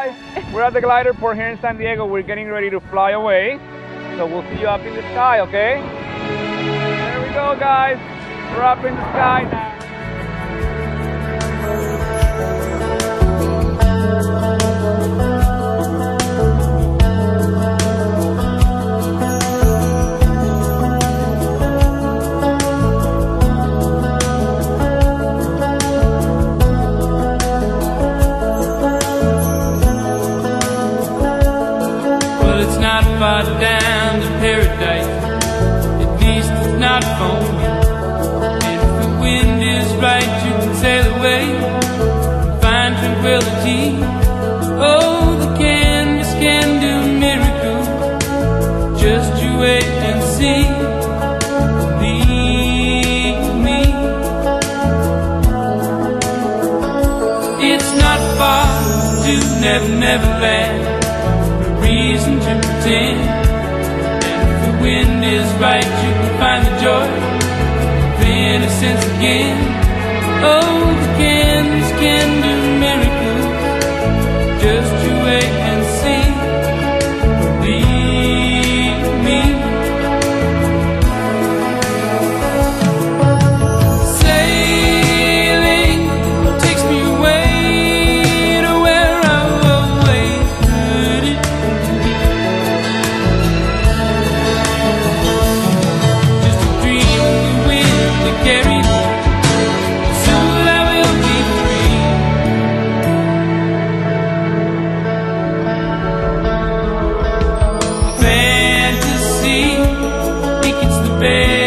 guys. We're at the glider port here in San Diego. We're getting ready to fly away. So we'll see you up in the sky, okay? There we go, guys. We're up in the sky now. Far down to paradise, at least it's not for me. And if the wind is right, you can sail away and find tranquility. Oh, the canvas can do miracles. Just you wait and see. Believe me. It's not far to Never Never Land. Reason to pretend. And if the wind is right, you can find the joy of innocence again. Oh, the canvas can do miracles. Just you wait and see. Believe me. Sailing takes me away to where I've always heard it. Fantasy, think it's the best.